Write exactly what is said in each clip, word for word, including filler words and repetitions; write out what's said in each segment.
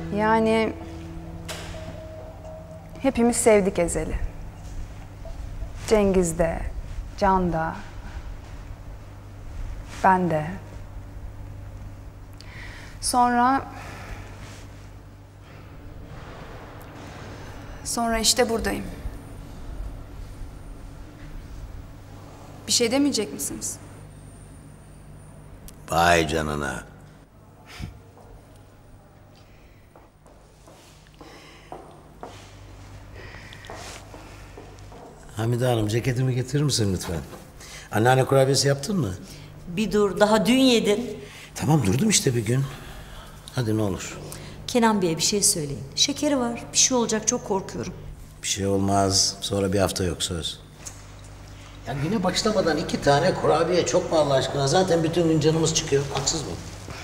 Yani hepimiz sevdik Ezel'i. Cengiz de, Can da, ben de. Sonra... Sonra işte buradayım. Bir şey demeyecek misiniz? Vay canına. Hamide Hanım, ceketimi getirir misin lütfen? Anneanne kurabiyesi yaptın mı? Bir dur, daha dün yedin. Tamam, durdum işte bir gün. Hadi ne olur. Kenan Bey'e bir şey söyleyin. Şekeri var, bir şey olacak, çok korkuyorum. Bir şey olmaz. Sonra bir hafta yok, söz. Ya güne başlamadan iki tane kurabiye çok mu Allah aşkına? Zaten bütün gün canımız çıkıyor. Haksız mı?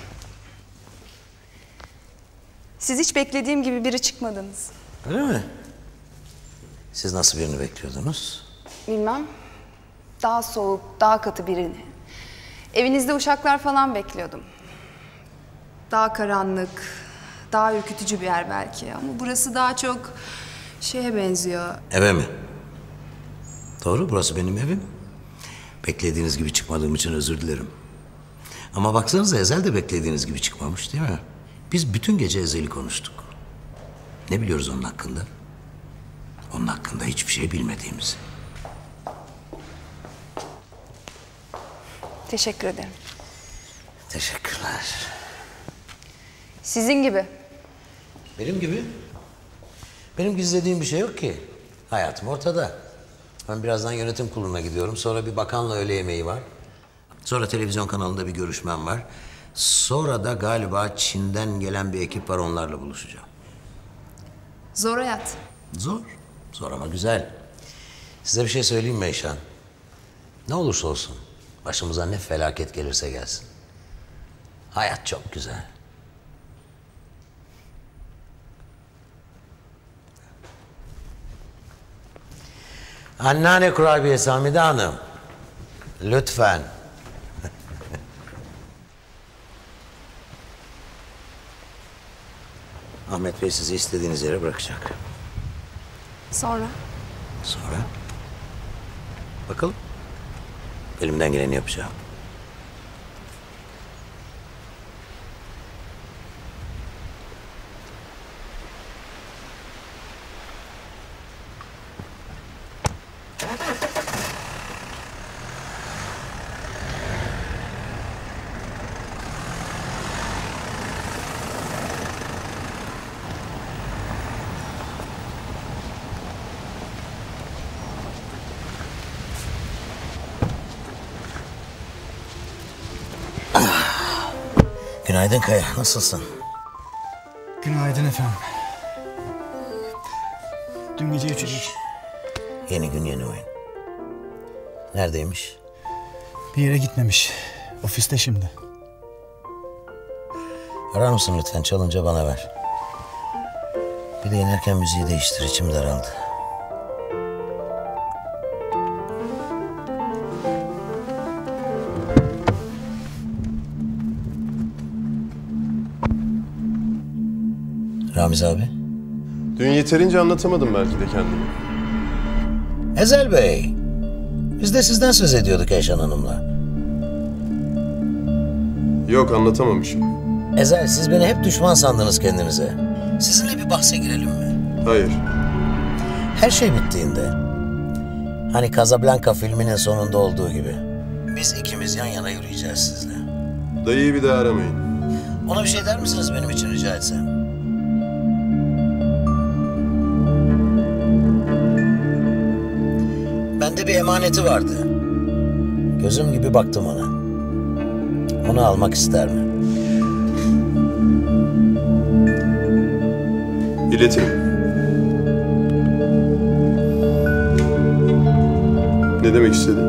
Siz hiç beklediğim gibi biri çıkmadınız. Öyle mi? Siz nasıl birini bekliyordunuz? Bilmem. Daha soğuk, daha katı birini. Evinizde uşaklar falan bekliyordum. Daha karanlık, daha ürkütücü bir yer belki. Ama burası daha çok şeye benziyor. Eve mi? Doğru, burası benim evim. Beklediğiniz gibi çıkmadığım için özür dilerim. Ama baksanıza, Ezel de beklediğiniz gibi çıkmamış değil mi? Biz bütün gece Ezel'i konuştuk. Ne biliyoruz onun hakkında? Onun hakkında hiçbir şey bilmediğimizi. Teşekkür ederim. Teşekkürler. Sizin gibi. Benim gibi? Benim gizlediğim bir şey yok ki. Hayatım ortada. Ben birazdan yönetim kuruluna gidiyorum. Sonra bir bakanla öğle yemeği var. Sonra televizyon kanalında bir görüşmem var. Sonra da galiba Çin'den gelen bir ekip var, onlarla buluşacağım. Zor hayat. Zor. Zor ama güzel. Size bir şey söyleyeyim mi Eyşan? Ne olursa olsun, başımıza ne felaket gelirse gelsin, hayat çok güzel. Anneanne kurabiyesi Hamide Hanım. Lütfen. Ahmet Bey sizi istediğiniz yere bırakacak. Sonra? Sonra? Bakalım. Elimden geleni yapacağım. Günaydın Kaya, nasılsın? Günaydın efendim. Dün gece üç iş. Yeni gün yeni oyun. Neredeymiş? Bir yere gitmemiş. Ofiste şimdi. Arar mısın lütfen? Çalınca bana ver. Bir de inerken müziği değiştir, içim daraldı. Ramiz abi. Dün yeterince anlatamadım belki de kendimi. Ezel Bey. Biz de sizden söz ediyorduk Eyşan Hanım'la. Yok, anlatamamışım. Ezel, siz beni hep düşman sandınız kendinize. Sizinle bir bahse girelim mi? Hayır. Her şey bittiğinde, hani Casablanca filminin sonunda olduğu gibi, biz ikimiz yan yana yürüyeceğiz sizle. Dayıyı bir daha aramayın. Ona bir şey der misiniz benim için rica etsem? Bende bir emaneti vardı. Gözüm gibi baktım ona. Onu almak ister mi? İletirim. Ne demek istedin?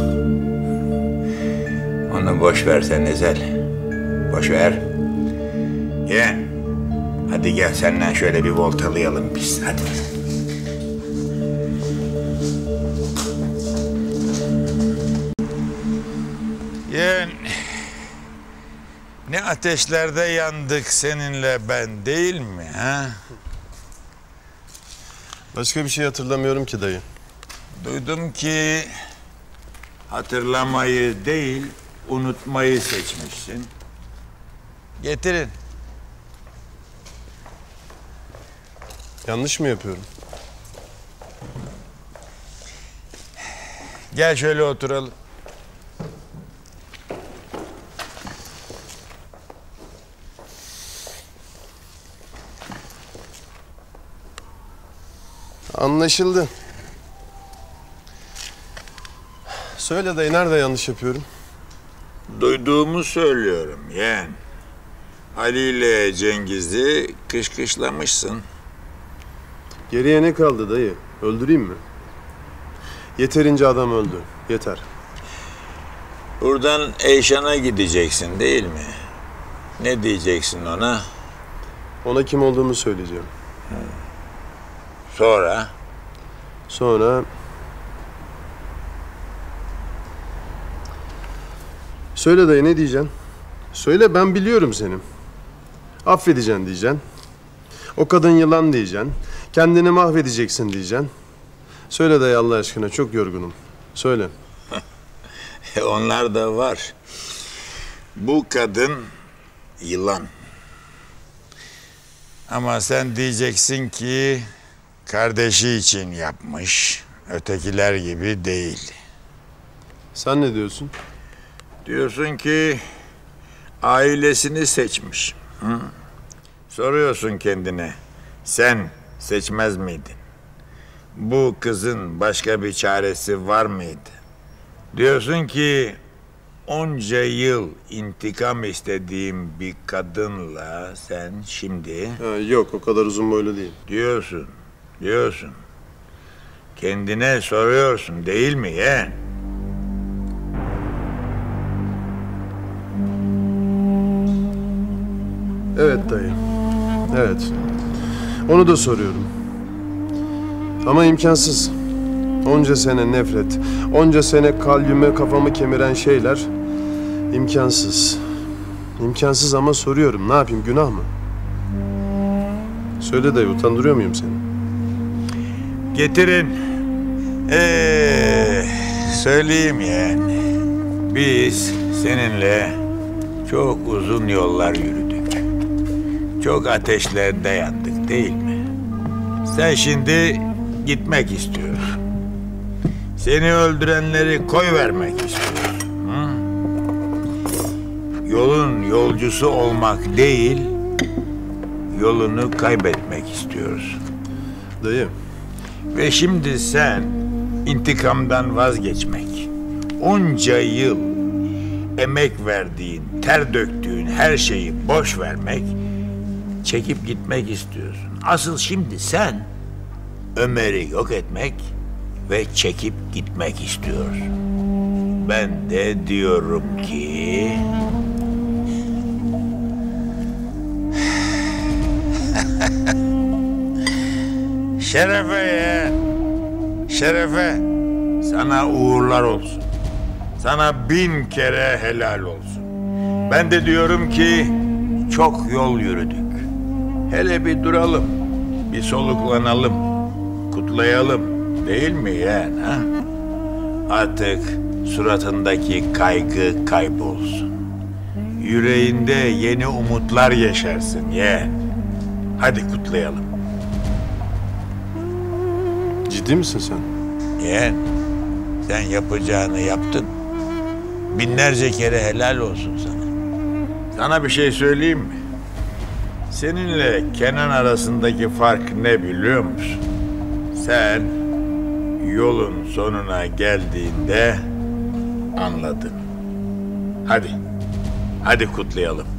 Onu boş ver sen Ezel. Boş ver. Ye. Hadi gel senden şöyle bir voltalayalım biz. Hadi. Yeğen, Ne ateşlerde yandık seninle ben, değil mi ha? Başka bir şey hatırlamıyorum ki dayı. Duydum ki hatırlamayı değil, unutmayı seçmişsin. Getirin. Yanlış mı yapıyorum? Gel şöyle oturalım. Anlaşıldı. Söyle dayı, nerede yanlış yapıyorum? Duyduğumu söylüyorum yeğen. Ali ile Cengiz'i kışkışlamışsın. Geriye ne kaldı dayı? Öldüreyim mi? Yeterince adam öldü. Yeter. Buradan Eyşan'a gideceksin değil mi? Ne diyeceksin ona? Ona kim olduğumu söyleyeceğim. Sonra? Sonra... Söyle dayı, ne diyeceksin? Söyle, ben biliyorum seni. Affedeceksin diyeceksin. O kadın yılan diyeceksin. Kendini mahvedeceksin diyeceksin. Söyle dayı Allah aşkına, çok yorgunum. Söyle. Onlar da var. Bu kadın yılan. Ama sen diyeceksin ki kardeşi için yapmış. Ötekiler gibi değil. Sen ne diyorsun? Diyorsun ki ailesini seçmiş. Hı? Soruyorsun kendine. Sen seçmez miydin? Bu kızın başka bir çaresi var mıydı? Diyorsun ki onca yıl intikam istediğim bir kadınla sen şimdi... Ha, yok, o kadar uzun boylu değil. Diyorsun, diyorsun. Kendine soruyorsun değil mi yeğen? Evet dayı. Evet. Onu da soruyorum. Ama imkansız. Onca sene nefret, onca sene kalbime kafamı kemiren şeyler imkansız. İmkansız ama soruyorum. Ne yapayım, günah mı? Söyle dayı, utandırıyor muyum seni? Getirin. Ee, söyleyeyim yani. Biz seninle çok uzun yollar yürüdük. Çok ateşlerde yandık değil mi? Sen şimdi gitmek istiyorsun. Seni öldürenleri koyvermek istiyorsun. Hı? Yolun yolcusu olmak değil, yolunu kaybetmek istiyorsun. Dayı. Ve şimdi sen intikamdan vazgeçmek, onca yıl emek verdiğin, ter döktüğün her şeyi boş vermek, çekip gitmek istiyorsun. Asıl şimdi sen Ömer'i yok etmek ve çekip gitmek istiyorsun. Ben de diyorum ki... Şerefe ya, Şerefe, sana uğurlar olsun. Sana bin kere helal olsun. Ben de diyorum ki çok yol yürüdük. Hele bir duralım, bir soluklanalım, kutlayalım değil mi yeğen ha? Artık suratındaki kaygı kaybolsun. Yüreğinde yeni umutlar yaşarsın yeğen. Hadi kutlayalım. Ciddi misin sen? Yeğen, sen yapacağını yaptın. Binlerce kere helal olsun sana. Sana bir şey söyleyeyim mi? Seninle Kenan arasındaki fark ne biliyor musun? Sen yolun sonuna geldiğinde anladın. Hadi, hadi kutlayalım.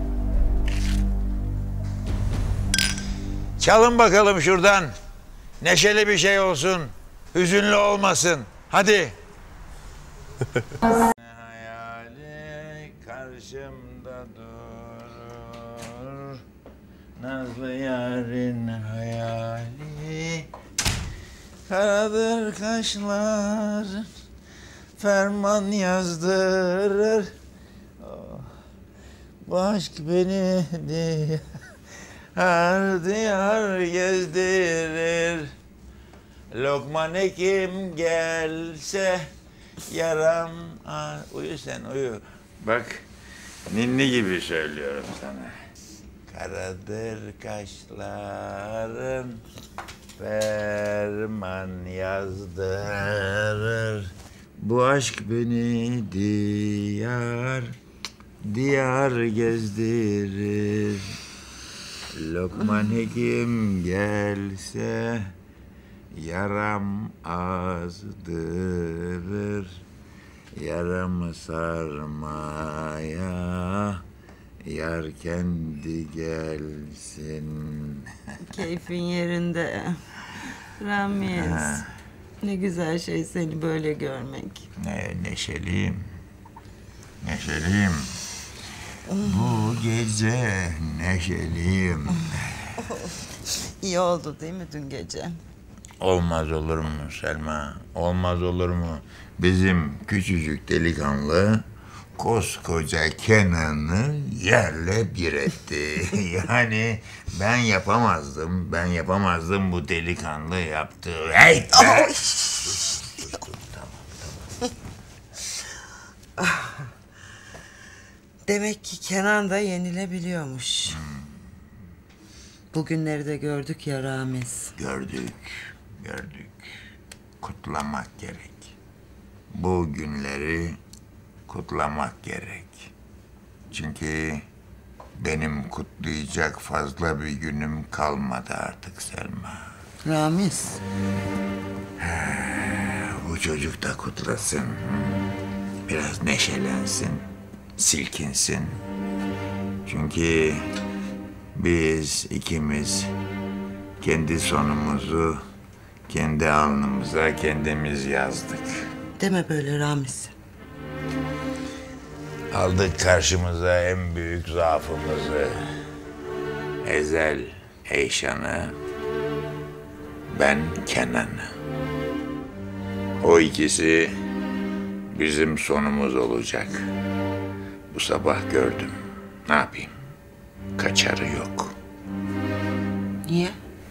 Çalın bakalım şuradan. Neşeli bir şey olsun. Hüzünlü olmasın. Hadi. Hayali karşımda durur. Nazlı yarın hayali. Karadır kaşlar. Ferman yazdırır. Oh. Bu aşk beni diyar diyar gezdirir. Lokman Hekim gelse yaram... Aa, uyu sen uyu. Bak ninni gibi söylüyorum sana. Karadır kaşların, ferman yazdırır. Bu aşk beni diyar, diyar gezdirir. Lokman Hekim gelse yaram azdırır. Yaramı sarmaya yar kendi gelsin. Keyfin yerinde. Ramiz. Ne güzel şey seni böyle görmek. Ne neşeliyim. Neşeliyim. Bu gece neşeliyim. İyi oldu değil mi dün gece? Olmaz olur mu Selma? Olmaz olur mu? Bizim küçücük delikanlı koskoca Kenan'ı yerle bir etti. Yani ben yapamazdım, ben yapamazdım bu delikanlı yaptığı. Hey be! Sus, sus, sus. Tamam, tamam. Demek ki Kenan da yenilebiliyormuş. Hmm. Bugünleri de gördük ya Ramiz. Gördük, gördük. Kutlamak gerek. Bu günleri kutlamak gerek. Çünkü benim kutlayacak fazla bir günüm kalmadı artık Selma. Ramiz. Bu çocuk da kutlasın. Biraz neşelensin, silkinsin. Çünkü biz ikimiz kendi sonumuzu kendi alnımıza kendimiz yazdık. Deme böyle Ramiz. Aldık karşımıza en büyük zaafımızı. Ezel Eyşan'ı, ben Kenan'ı. O ikisi bizim sonumuz olacak. Bu sabah gördüm. Ne yapayım? Kaçarı yok. Niye?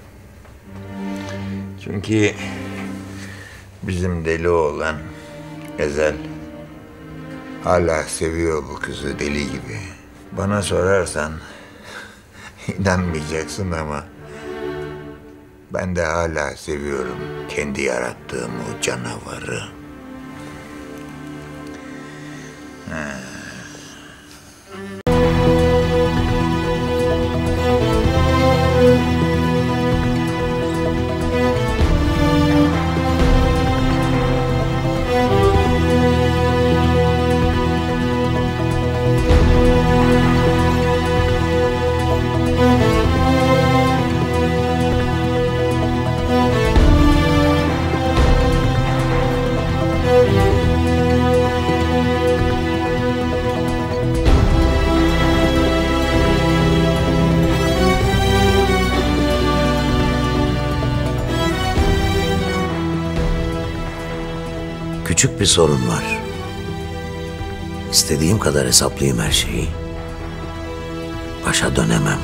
Çünkü bizim deli oğlan Ezel hala seviyor bu kızı deli gibi. Bana sorarsan inanmayacaksın ama ben de hala seviyorum kendi yarattığım o canavarı. Ha. Küçük bir sorun var. İstediğim kadar hesaplayayım her şeyi. Başa dönemem.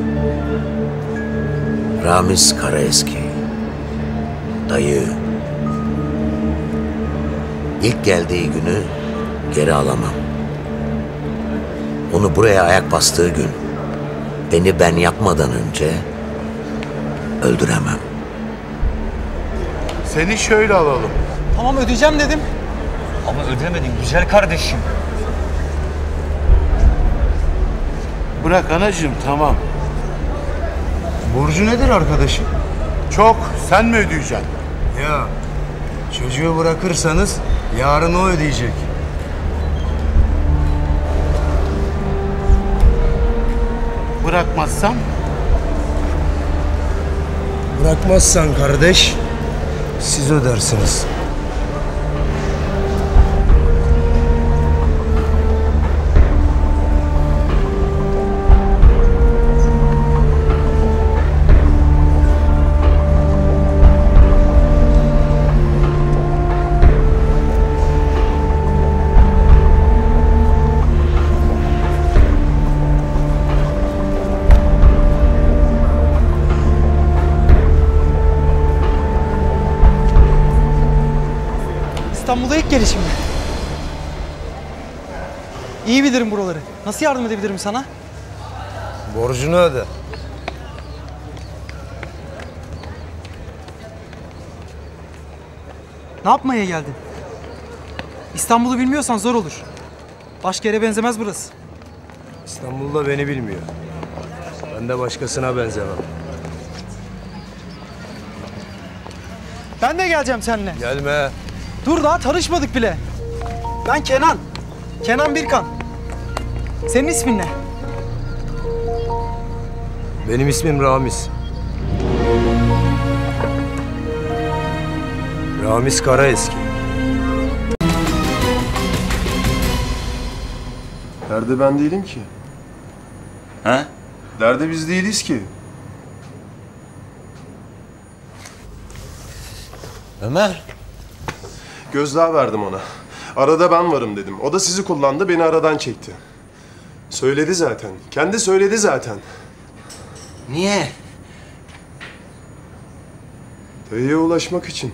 Ramiz Karaeski, dayı, İlk geldiği günü geri alamam. Onu buraya ayak bastığı gün beni ben yapmadan önce öldüremem. Seni şöyle alalım. Tamam ödeyeceğim dedim. Ama ödemedin güzel kardeşim. Bırak anacığım, tamam. Borcu nedir arkadaşım? Çok, sen mi ödeyeceksin? Ya çocuğu bırakırsanız yarın o ödeyecek. Bırakmazsam? Bırakmazsan kardeş, siz ödersiniz. İstanbul'da ilk gelişim mi? İyi bilirim buraları. Nasıl yardım edebilirim sana? Borcunu öde. Ne yapmaya geldin? İstanbul'u bilmiyorsan zor olur. Başka yere benzemez burası. İstanbul'da beni bilmiyor. Ben de başkasına benzemem. Ben de geleceğim seninle. Gelme. Dur daha tanışmadık bile. Ben Kenan. Kenan Birkan. Senin ismin ne? Benim ismim Ramiz. Ramiz Karaeski. Derdi ben değilim ki. Ha? Derdi biz değiliz ki. Ömer. Gözdağı verdim ona. Arada ben varım dedim. O da sizi kullandı, beni aradan çekti. Söyledi zaten. Kendi söyledi zaten. Niye? Dayıya ulaşmak için.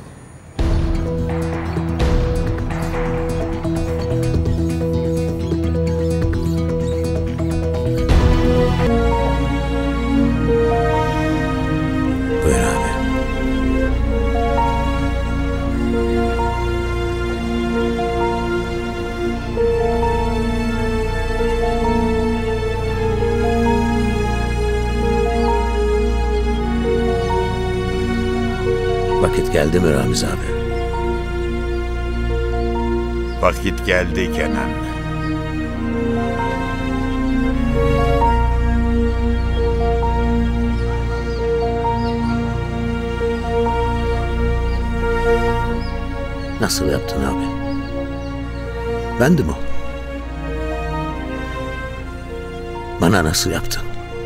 Buyur abi. Vakit geldi mi Ramiz abi? Vakit geldi Kenan. Nasıl yaptın abi? Bendim o. Bana nasıl yaptın?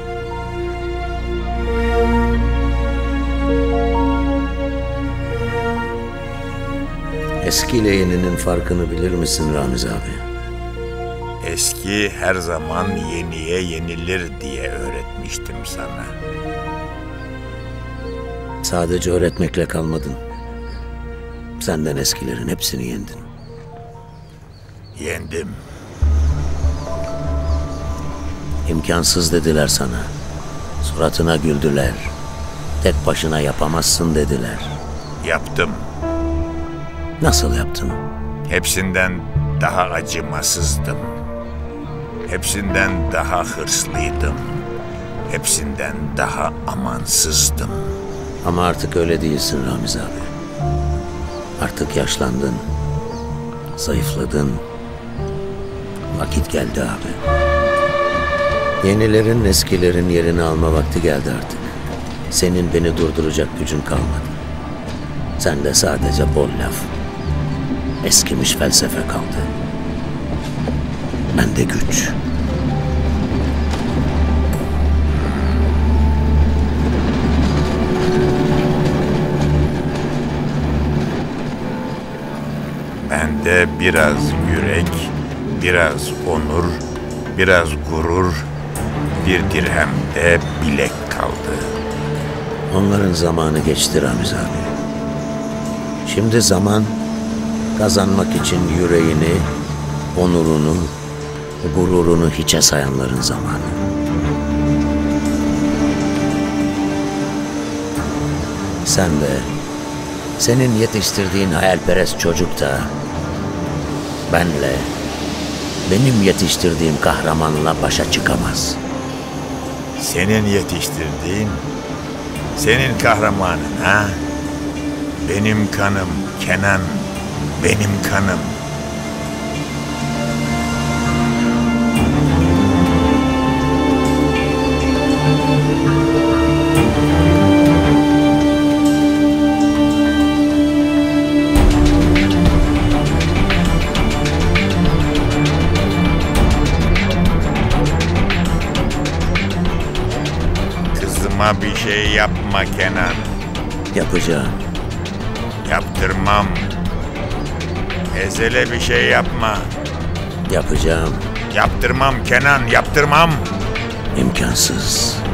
Eskiyle yeninin farkını bilir misin Ramiz abi? Eski her zaman yeniye yenilir diye öğretmiştim sana. Sadece öğretmekle kalmadın. Senden eskilerin hepsini yendin. Yendim. İmkansız dediler sana. Suratına güldüler. Tek başına yapamazsın dediler. Yaptım. Nasıl yaptın? Hepsinden daha acımasızdım. Hepsinden daha hırslıydım. Hepsinden daha amansızdım. Ama artık öyle değilsin Ramiz abi. Artık yaşlandın. Zayıfladın. Vakit geldi abi. Yenilerin, eskilerin yerini alma vakti geldi artık. Senin beni durduracak gücün kalmadı. Sende sadece bol laf. Eskimiş felsefe kaldı. Bende güç. Bende biraz yürek, biraz onur, biraz gurur, bir dirhem de bilek kaldı. Onların zamanı geçti Ramiz abi. Şimdi zaman Kazanmak için yüreğini, onurunu, gururunu hiçe sayanların zamanı. Sen de, senin yetiştirdiğin hayalperest çocuk da, benle, benim yetiştirdiğim kahramanla başa çıkamaz. Senin yetiştirdiğin, senin kahramanın ha? Benim kanım Kenan, benim kanım. Kızıma bir şey yapma Kenan. Yapacağım. Yaptırmam. Ezel'e bir şey yapma. Yapacağım. Yaptırmam Kenan, yaptırmam. İmkansız.